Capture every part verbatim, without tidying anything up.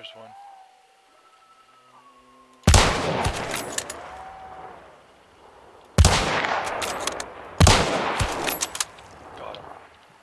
there's one. Got him.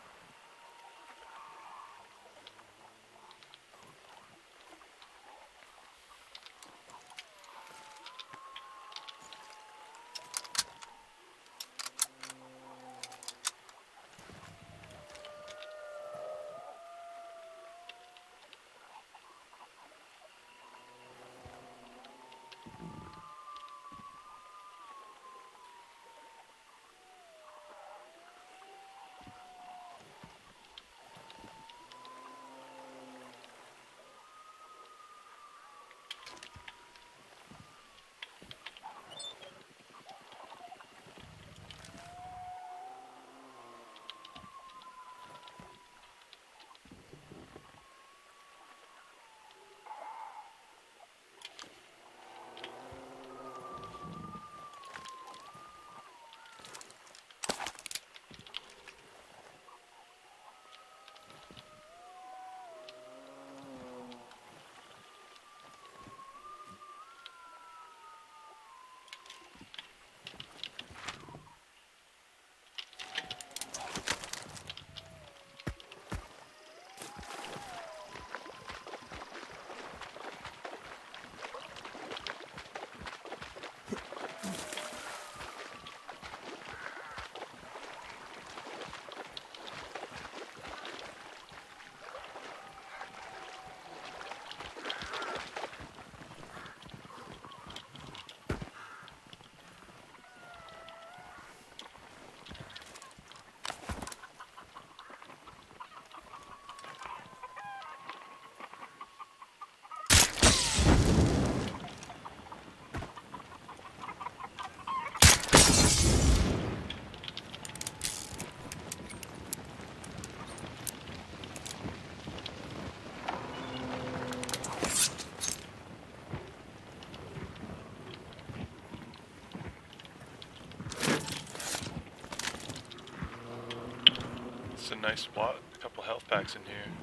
It's a nice spot. A couple health packs in here.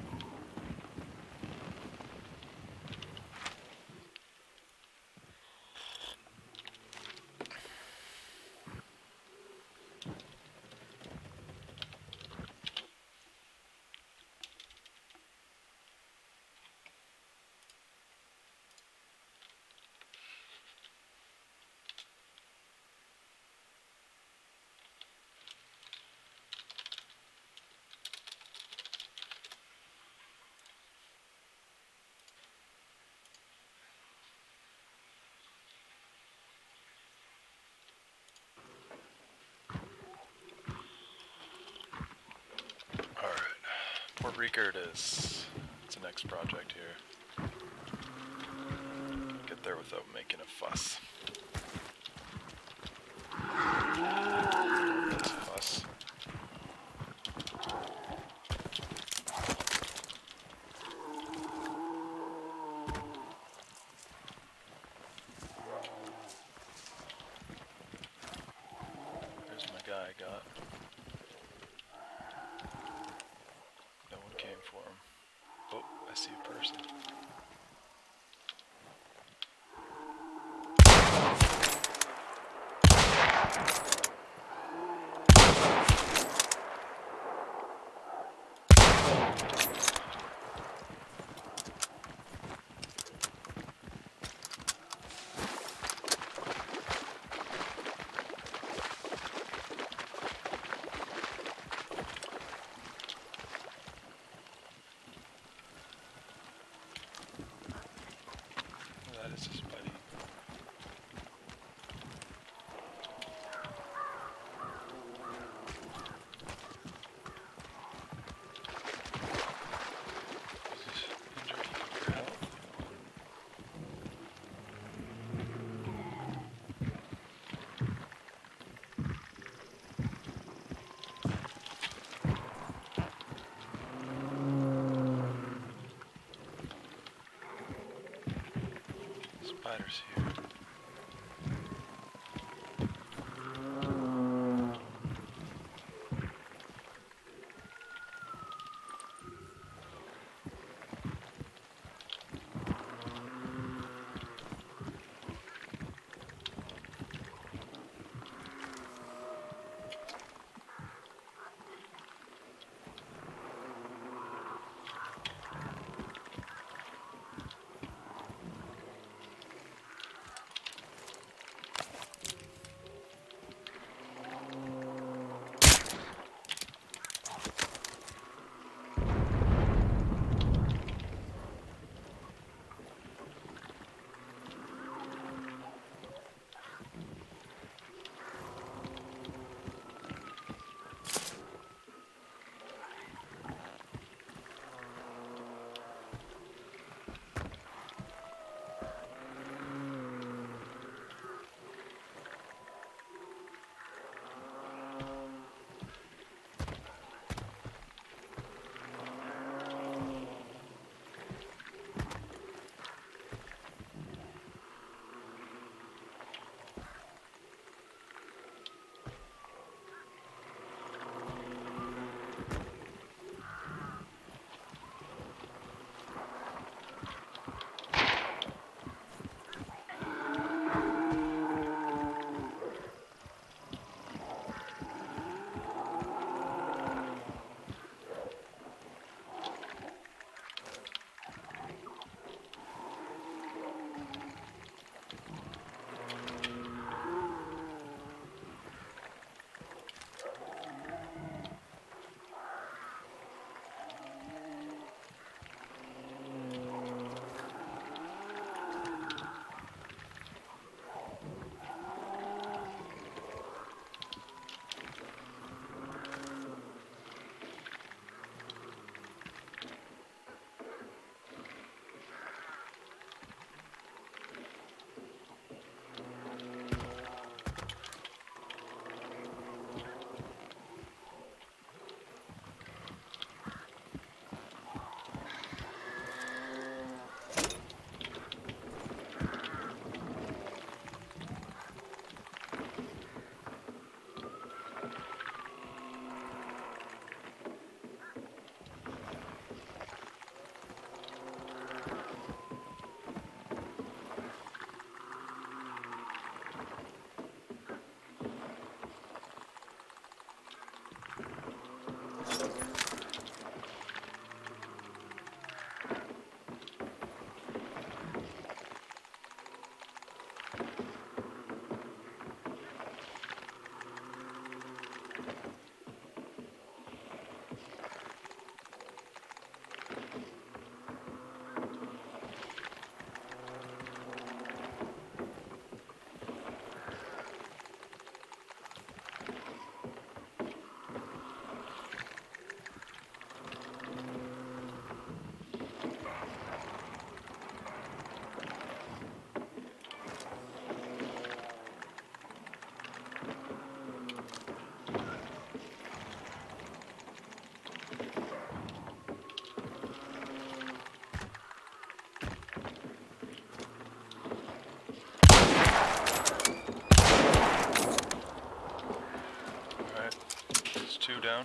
Port Rica it is. It's the next project here. Get there without making a fuss. That's a fuss. There's my guy I got. No one came for him. Oh, I see a person. That is his buddy. Spiders here. down.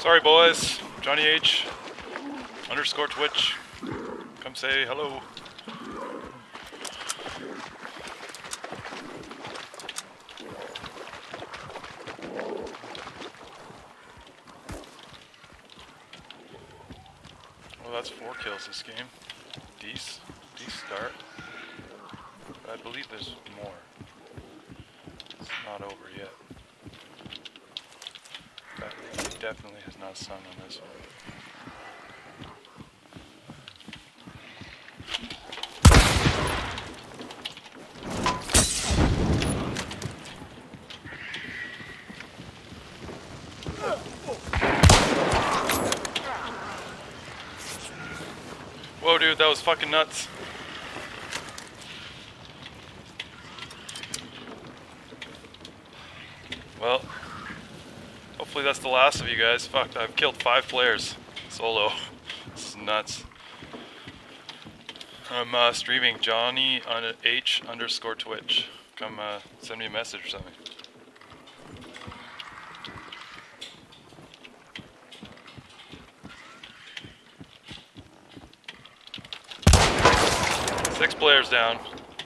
Sorry, boys. Johnny H underscore Twitch. Come say hello. Well, that's four kills this game. Dece, Dece start. But I believe there's more. It's not over yet. But he definitely has not sung on this one. Whoa, dude, that was fucking nuts. Well, hopefully that's the last of you guys. Fuck, I've killed five players solo. This is nuts. I'm uh, streaming Johnny on H underscore Twitch. Come uh, send me a message or something. Six players down.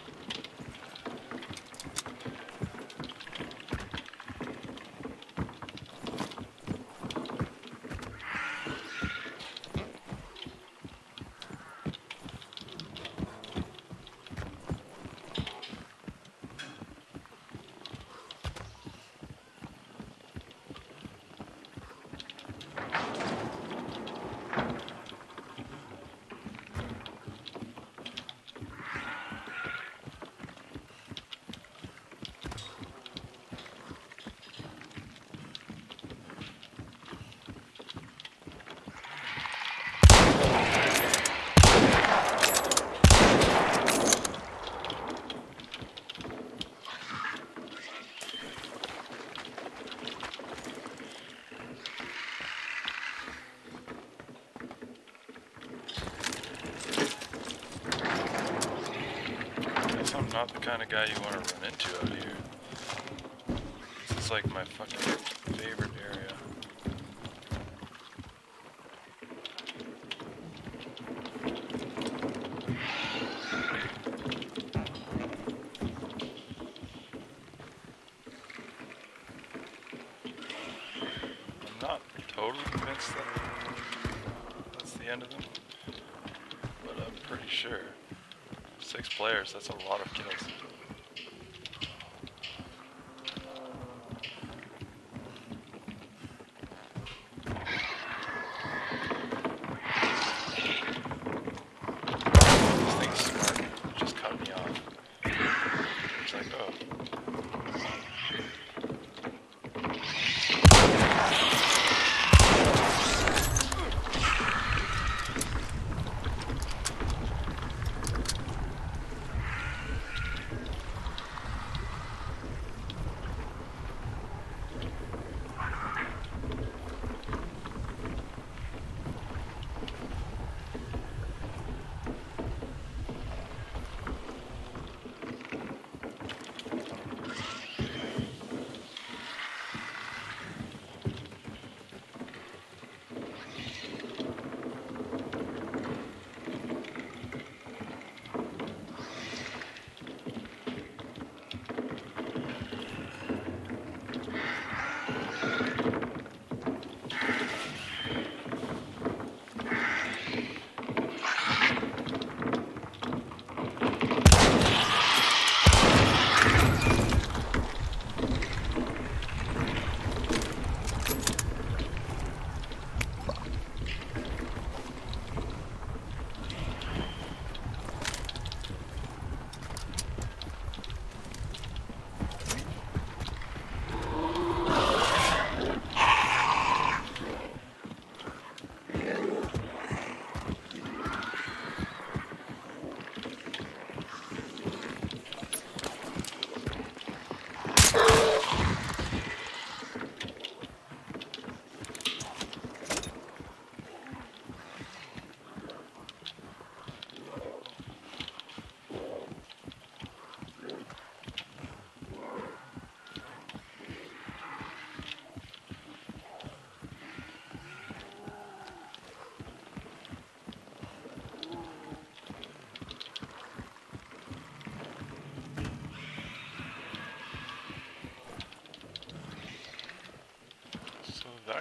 I'm not the kind of guy you want to run into out here. This is like my fucking favorite area. I'm not totally convinced that that's the end of them, but I'm pretty sure. Six players, that's a lot of kills. This thing's smart, it just cut me off. It's like, oh.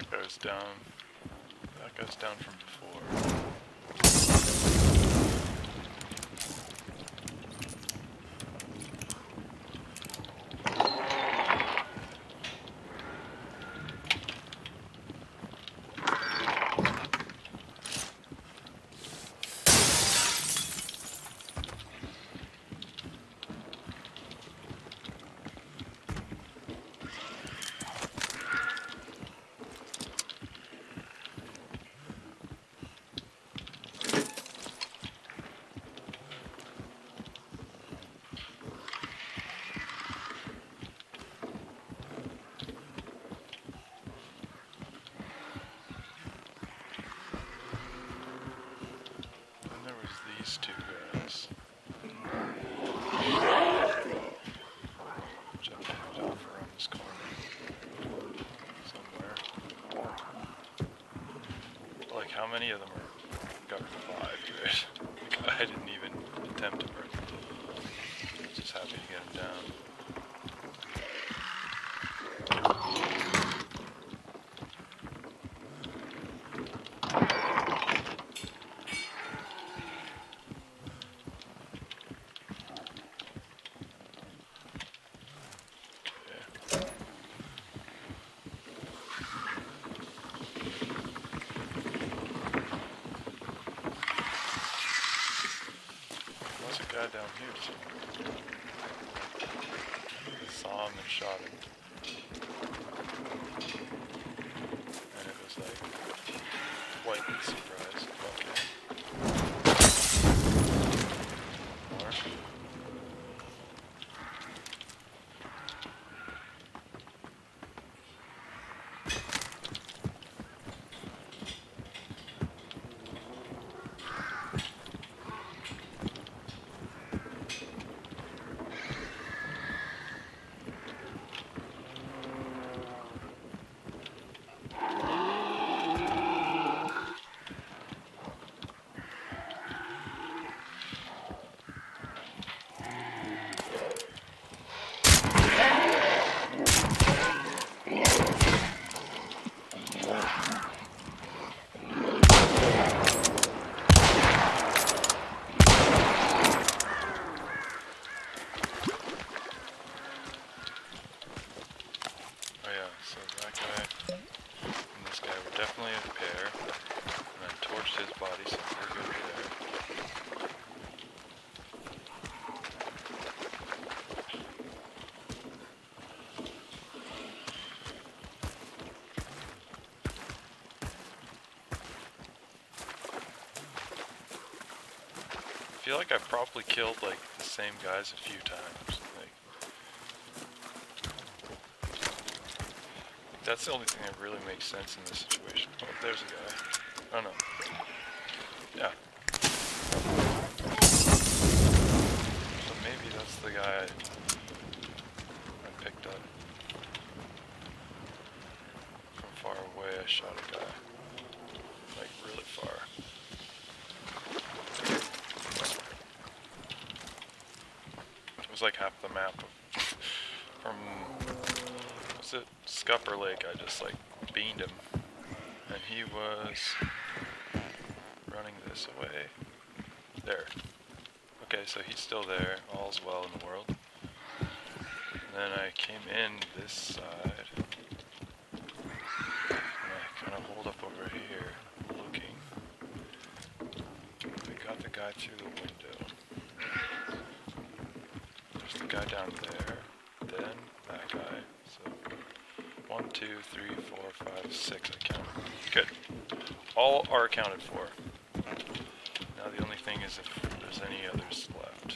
that guy's down. That guy's down from before. These two guys. Jumping it off around this corner. Somewhere. Like, how many of them are got revived, right? Like, I didn't even attempt to burn them. Just happy to get them down. Guy down here somewhere. I saw him and shot him. And it was like quite surprised. Okay. More. Definitely a pair, and I torched his body, so we're good there. I feel like I've probably killed like the same guys a few times. Like, that's the only thing that really makes sense in this situation. Oh, there's a guy. Oh no. Yeah. So maybe that's the guy I picked up. From far away I shot a guy. Like really far. It was like half the map of from was it Scupper Lake. I just like beamed him, and he was running this away. There. Okay, so he's still there. All's well in the world. And then I came in this side, and I kind of hold up over here, looking. I got the guy through the window. There's the guy down there. Then that guy. So one, two, three, four, five, six. I count. Good. All are accounted for. Now the only thing is if there's any others left.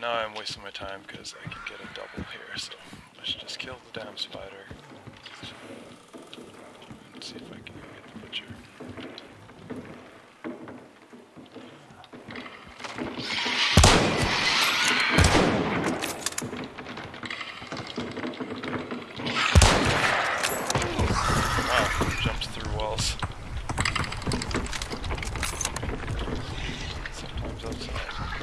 now I'm wasting my time because I can get a double here, so I should just kill the damn spider. Let's see if I can go get the butcher. Wow, jumps through walls. Sometimes outside.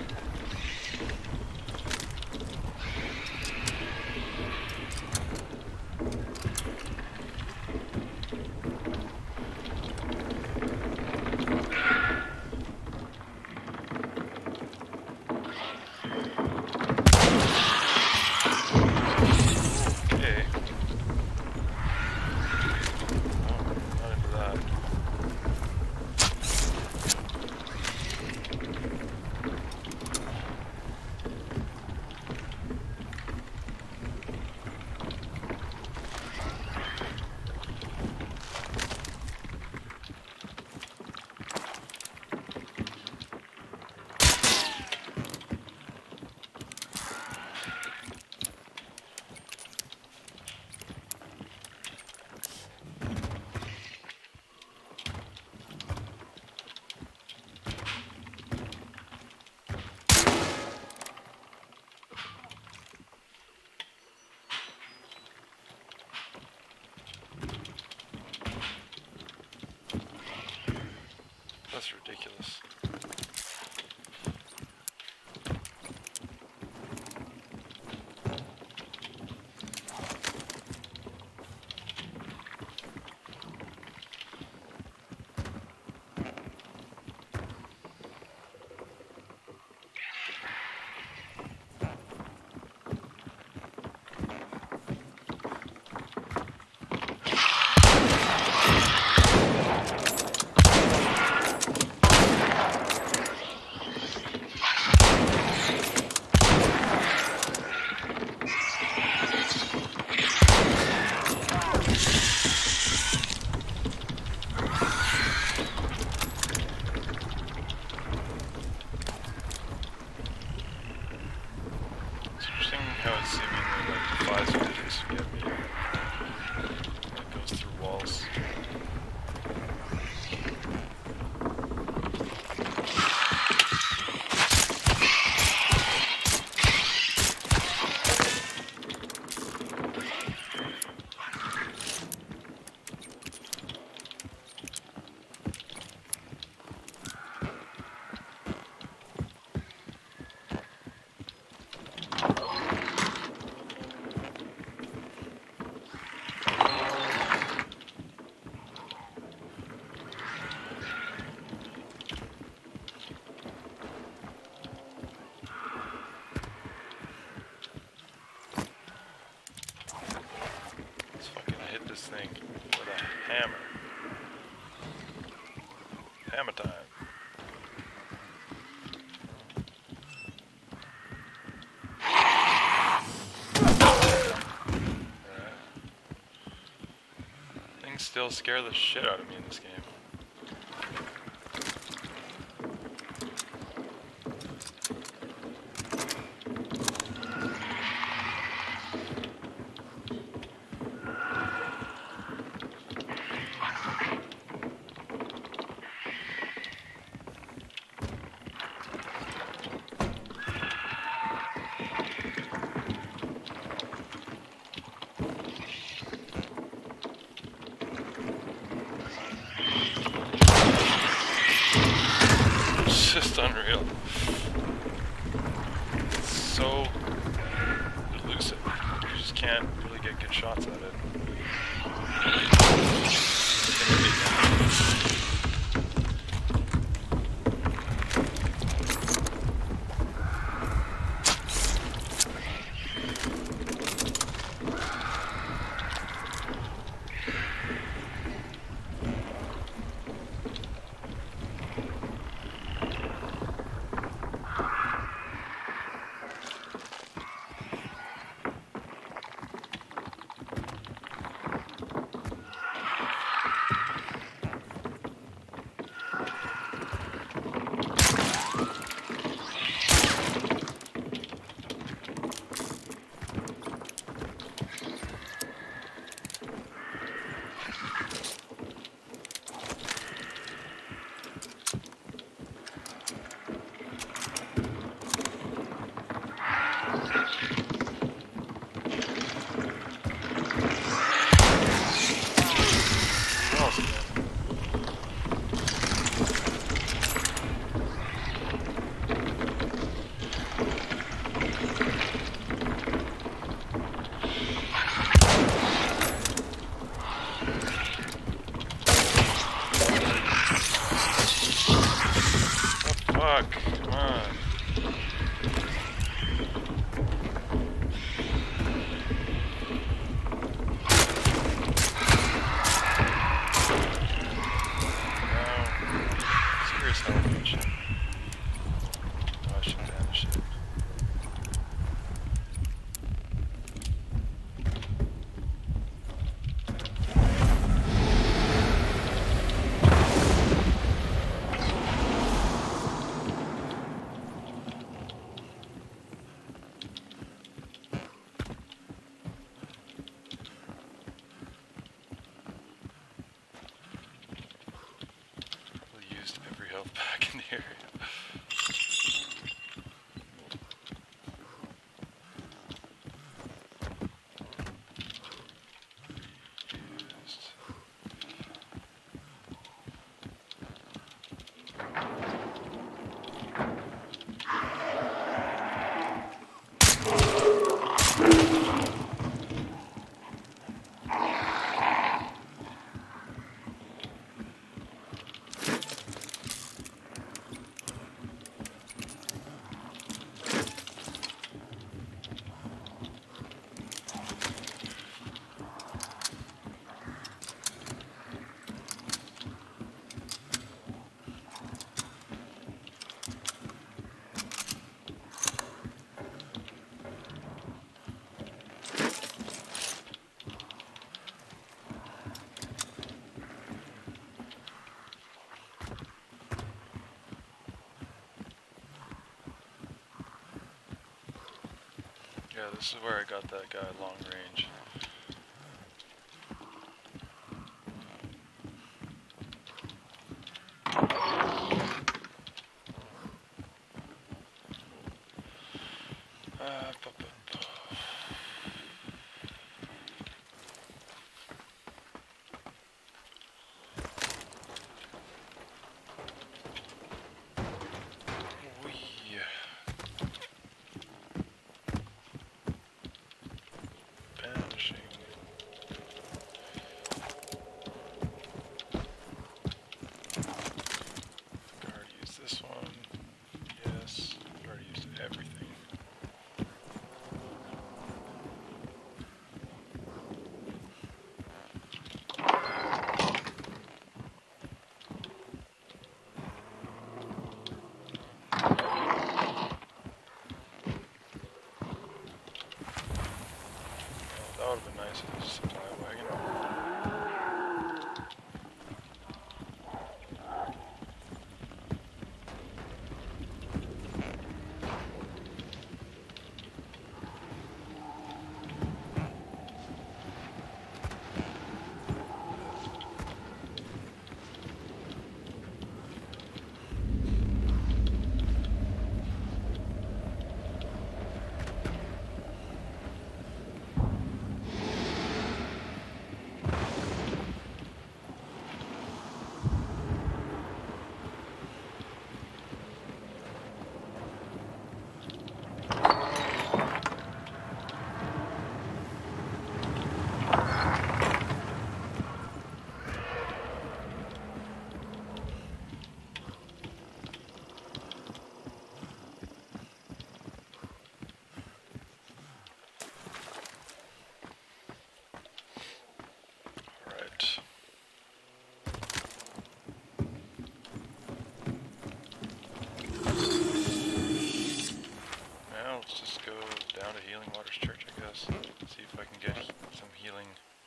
That's ridiculous. How it seemingly like defies physics to get me. It goes through walls. This thing with a hammer. Hammer time. Right. Things still scare the shit out of me in this game. Just unreal. It's so elusive. You just can't really get good shots at it. Yeah, this is where I got that guy long range. Uh, bu bu bu. Wee. Banishing. I've already used this one. Yes. I've already used everything. That would have been nice if it was a supply wagon. Now let's just go down to Healing Waters Church, I guess. See if I can get he some healing.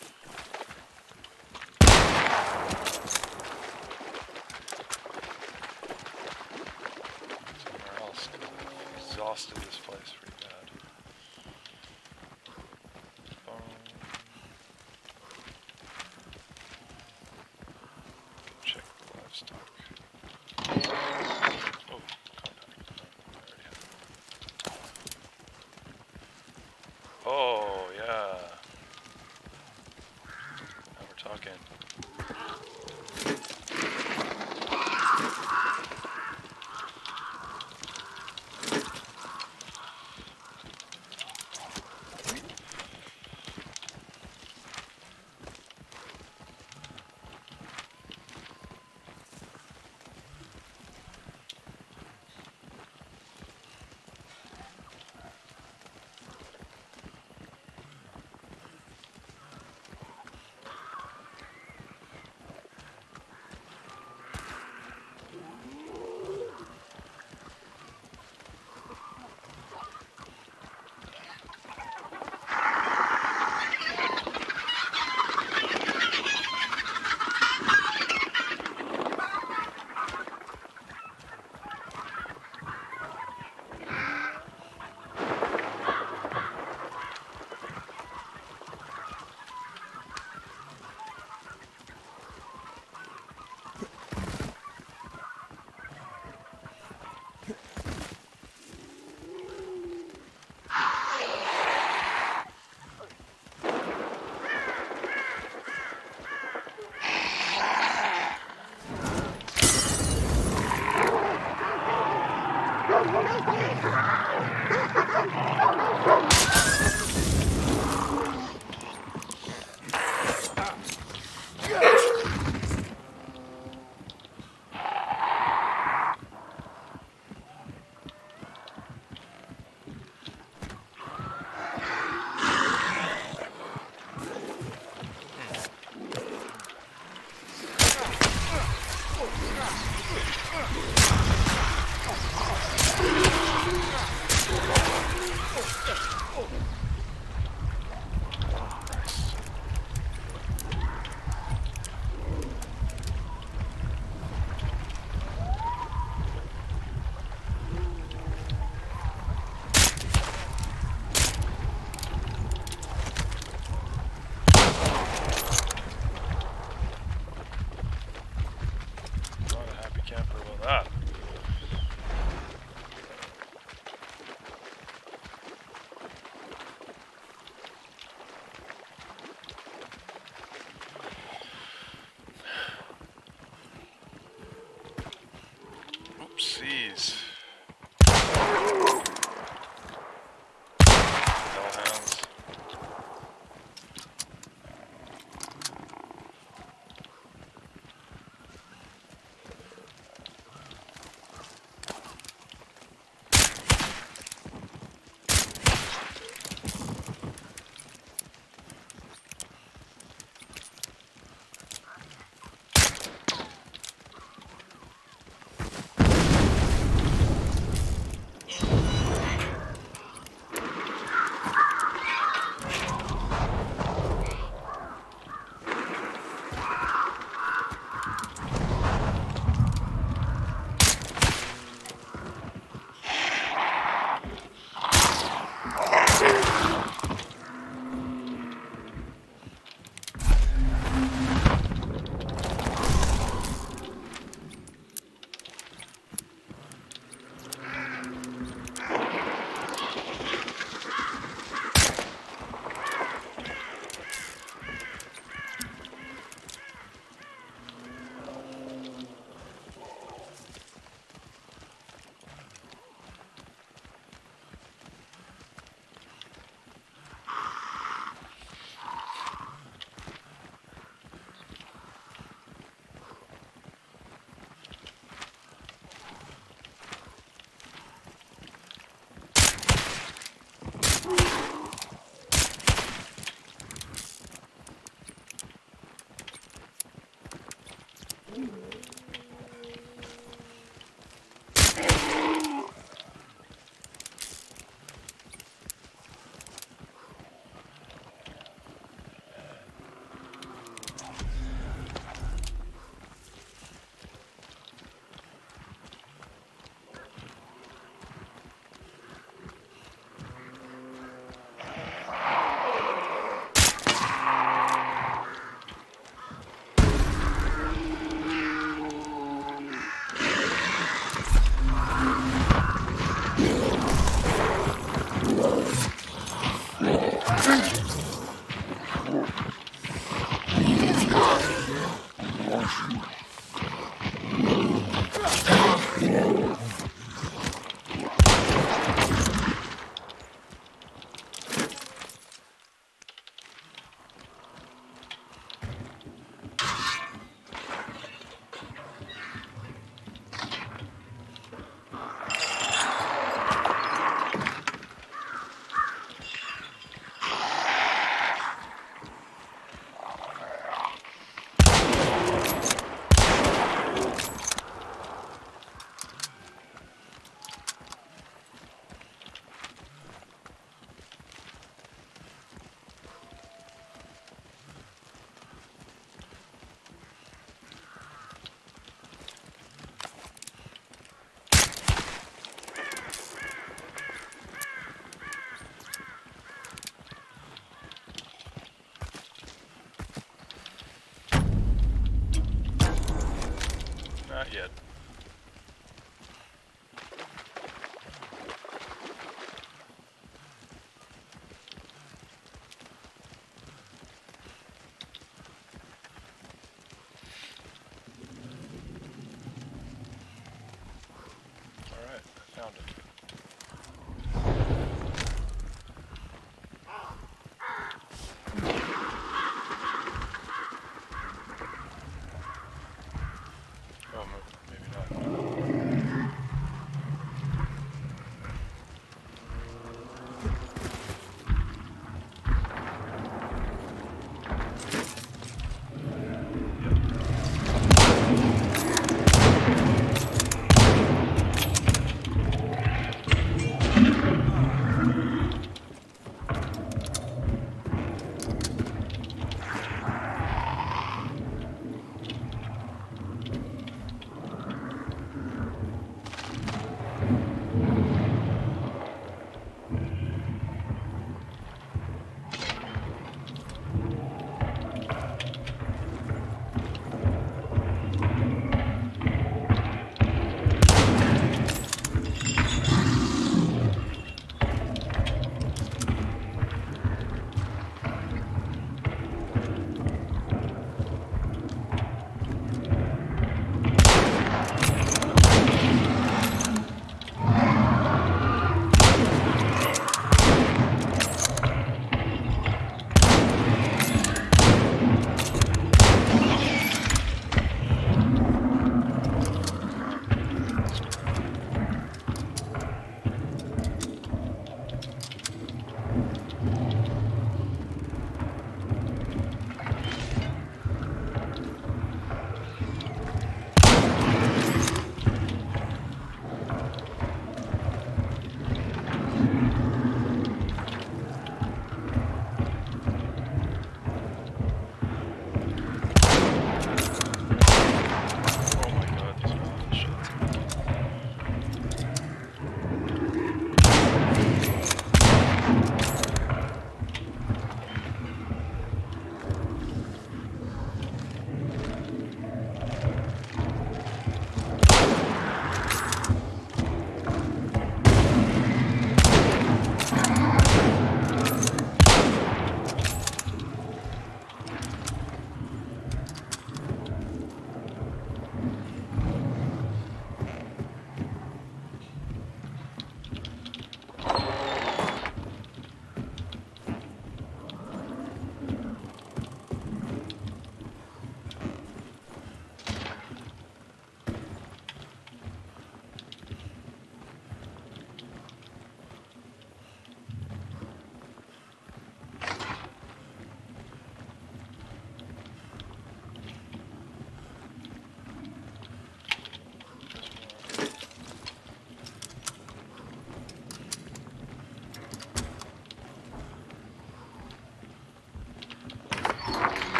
Somewhere else, 'cause I've exhausted this place pretty bad. Bone. Check the livestock. Oh, contact. I already have it. Oh, yeah. Now we're talking.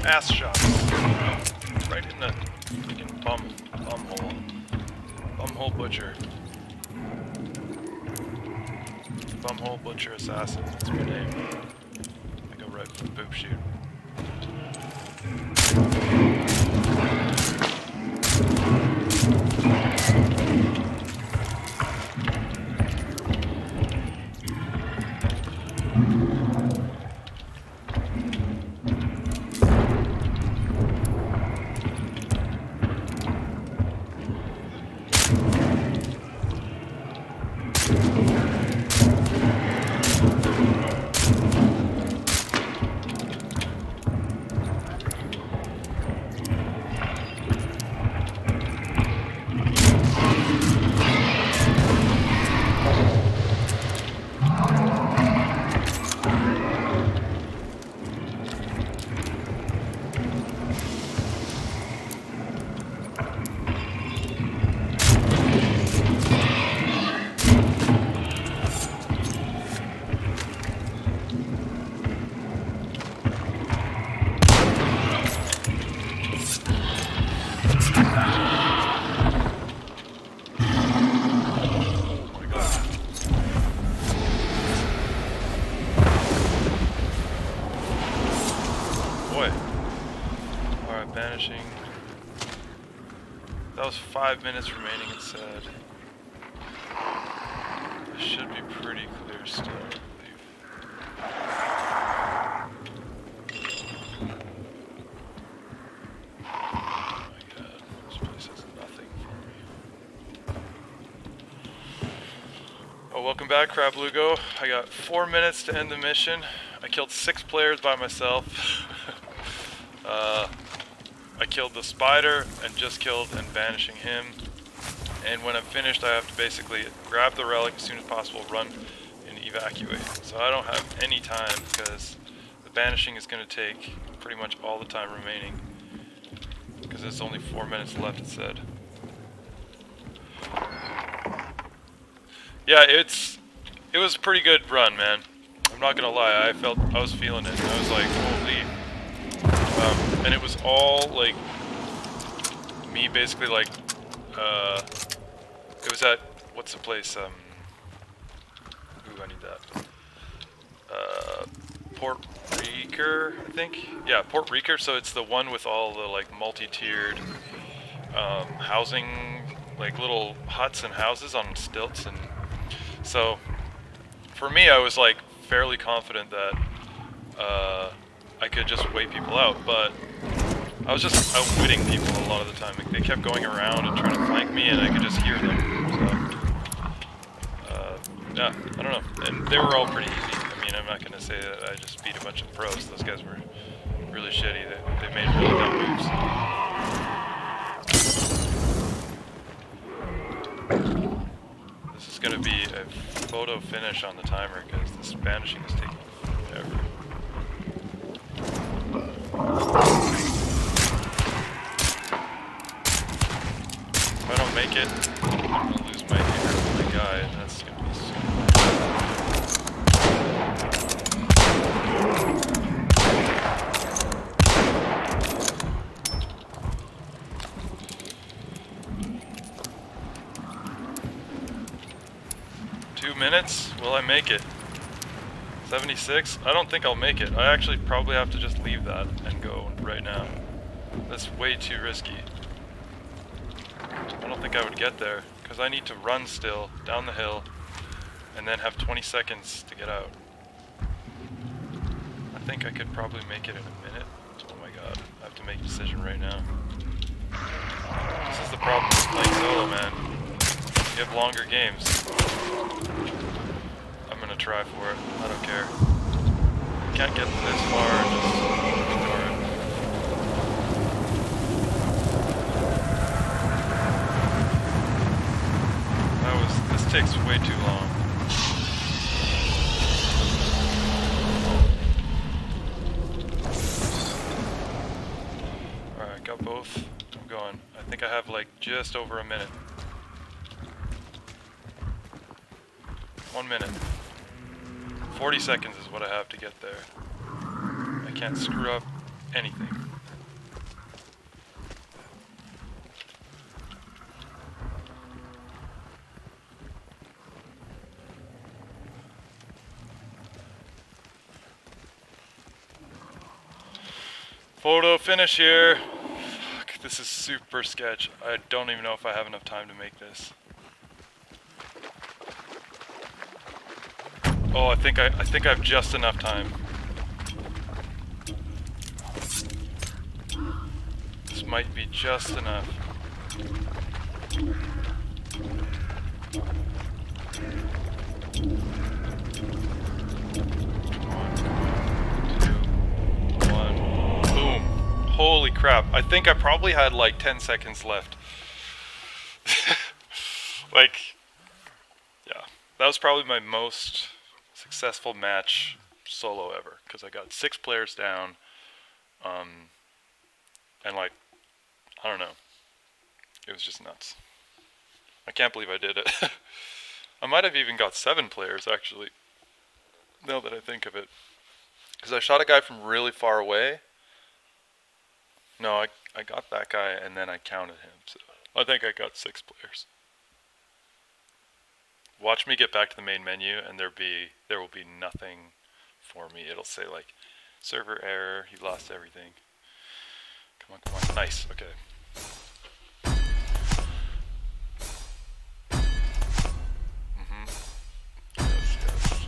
ass shots. Right in the freaking bum, bum hole. Bum hole butcher. Bum hole butcher assassin, that's my name. I go right for the poop shoot. That was five minutes remaining, it said. This should be pretty clear still, I believe. Oh my god, this place has nothing for me. Oh, welcome back, Crab Lugo. I got four minutes to end the mission. I killed six players by myself. uh... I killed the spider and just killed and banishing him, and when I'm finished I have to basically grab the relic as soon as possible, run and evacuate. So I don't have any time because the banishing is going to take pretty much all the time remaining because there's only four minutes left, it said. Yeah, it's it was a pretty good run, man. I'm not gonna lie, I felt I was feeling it. I was like, holy. Um, and it was all like me basically like uh, it was at what's the place um ooh, I need that uh, Port Riker, I think, yeah, Port Riker. So it's the one with all the like multi-tiered um, housing, like little huts and houses on stilts. And so for me I was like fairly confident that uh, I could just wait people out, but I was just outwitting people a lot of the time. Like, they kept going around and trying to flank me, and I could just hear them. So, uh, yeah, I don't know. And they were all pretty easy. I mean, I'm not going to say that I just beat a bunch of pros. Those guys were really shitty. They, they made really dumb moves. This is going to be a photo finish on the timer, because this banishing is taking forever. If I don't make it, I'm gonna lose my hero, my guy, and that's gonna be super Two minutes? Will I make it? seventy-six? I don't think I'll make it. I actually probably have to just leave that and go right now. That's way too risky. I don't think I would get there, because I need to run still, down the hill, and then have twenty seconds to get out. I think I could probably make it in a minute. Oh my god, I have to make a decision right now. This is the problem with playing solo, man. You have longer games. I'm gonna try for it, I don't care. You can't get this far and just ignore it. That was, this takes way too long. Alright, got both. I'm going. I think I have like just over a minute. One minute. forty seconds is what I have to get there. I can't screw up anything. Photo finish here. Fuck, this is super sketch. I don't even know if I have enough time to make this. Oh, I think I, I think I have just enough time. This might be just enough. Holy crap, I think I probably had like ten seconds left. Like, yeah, that was probably my most successful match solo ever, because I got six players down, um, and like, I don't know, it was just nuts. I can't believe I did it. I might have even got seven players actually, now that I think of it, because I shot a guy from really far away. No, I, I got that guy and then I counted him, so I think I got six players. Watch me get back to the main menu and there be there will be nothing for me. It'll say like, server error, you lost everything. Come on, come on, nice, okay. Mm-hmm. Yes, yes.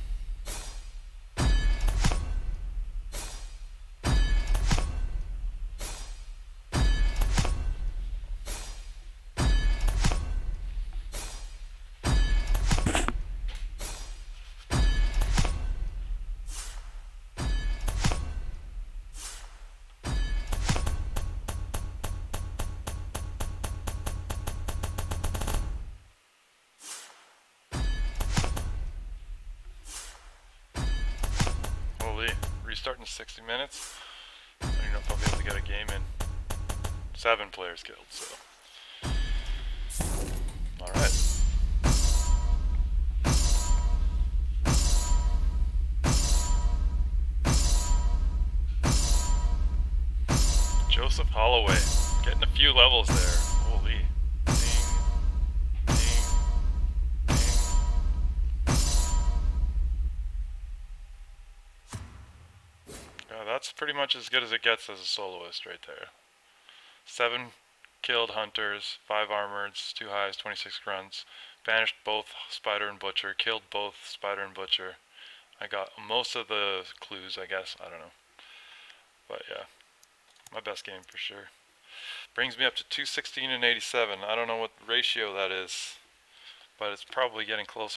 Restart in sixty minutes. I don't even know if I'll be able to get a game in. Seven players killed, so. Alright. Joseph Holloway. Getting a few levels there. Holy. Ding. Ding. Yeah, that's pretty much as good as it gets as a soloist right there. Seven killed hunters, five armoreds, two highs, twenty-six grunts. Banished both spider and butcher, killed both spider and butcher. I got most of the clues, I guess, I don't know. But yeah, my best game for sure. Brings me up to two sixteen and eighty-seven. I don't know what ratio that is, but it's probably getting close.